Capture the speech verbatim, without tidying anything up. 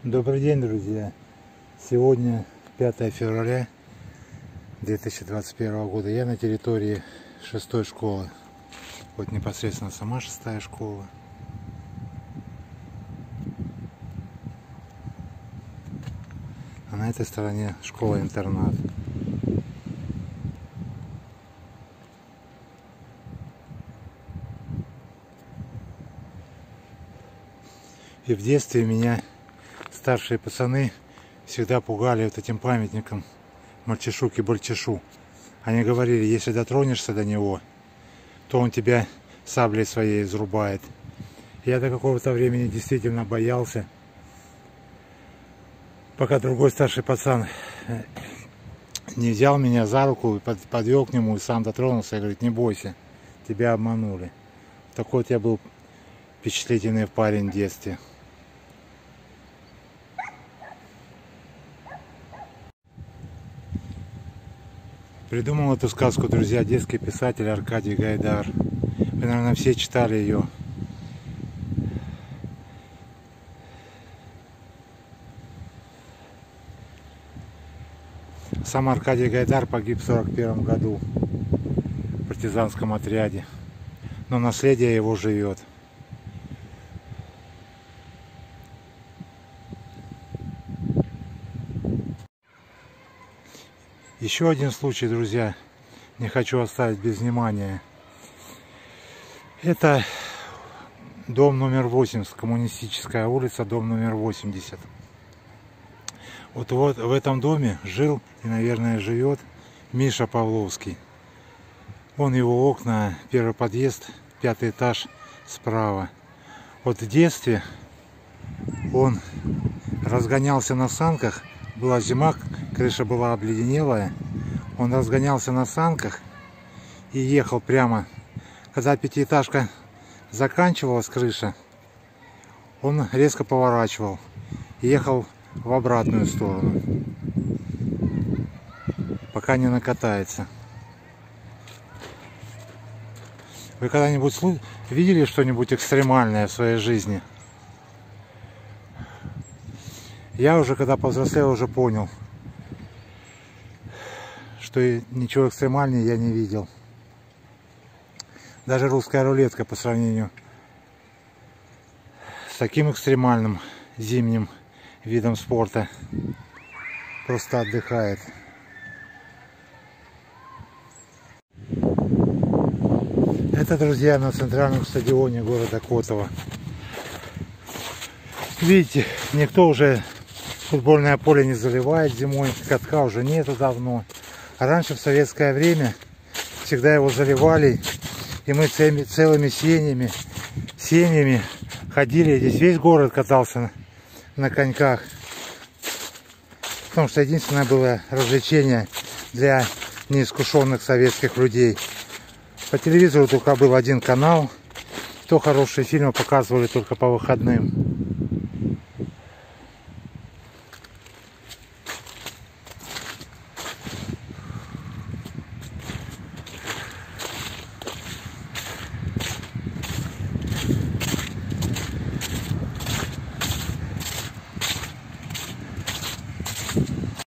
Добрый день, друзья! Сегодня пятое февраля две тысячи двадцать первого года. Я на территории шестой школы. Вот непосредственно сама шестая школа. А на этой стороне школа-интернат. И в детстве меня старшие пацаны всегда пугали вот этим памятником мальчишу-кибальчишу. Они говорили, если дотронешься до него, то он тебя саблей своей изрубает. Я до какого-то времени действительно боялся, пока другой старший пацан не взял меня за руку, подвел к нему и сам дотронулся и говорит: не бойся, тебя обманули. Такой вот я был впечатлительный парень в детстве. Придумал эту сказку, друзья, детский писатель Аркадий Гайдар. Вы, наверное, все читали ее. Сам Аркадий Гайдар погиб в сорок первом году в партизанском отряде. Но наследие его живет. Еще один случай, друзья, не хочу оставить без внимания. Это дом номер восемьдесят, Коммунистическая улица, дом номер восемьдесят. Вот, вот в этом доме жил и, наверное, живет Миша Павловский. Вон его окна, первый подъезд, пятый этаж справа. Вот в детстве он разгонялся на санках. Была зима, крыша была обледенелая. Он разгонялся на санках и ехал прямо. Когда пятиэтажка заканчивалась, крыша, он резко поворачивал и ехал в обратную сторону, пока не накатается. Вы когда-нибудь видели что-нибудь экстремальное в своей жизни? Я уже, когда повзрослел, уже понял, что ничего экстремальнее я не видел. Даже русская рулетка по сравнению с таким экстремальным зимним видом спорта просто отдыхает. Это, друзья, на центральном стадионе города Котово. Видите, никто уже футбольное поле не заливает зимой, катка уже нету давно. А раньше, в советское время, всегда его заливали, и мы целыми семьями, семьями ходили. Здесь весь город катался на, на коньках. Потому что единственное было развлечение для неискушенных советских людей. По телевизору только был один канал, то хорошие фильмы показывали только по выходным.